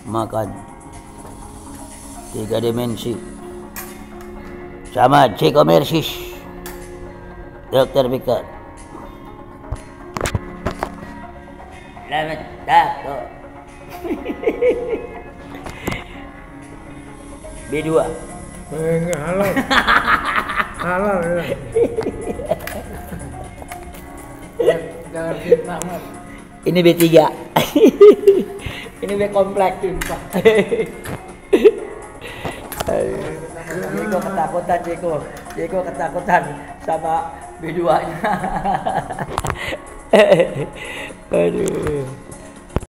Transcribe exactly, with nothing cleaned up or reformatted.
makan tiga dimensi sama Cikomersis Dokter Victor. Selamat tato. B dua. Eh, enggak halal. Halal ya. Jangan fitnah, Mas. Ini B tiga. Ini B komplek. Jeko ketakutan, Jeko. Jeko ketakutan sama B dua-nya. Aduh.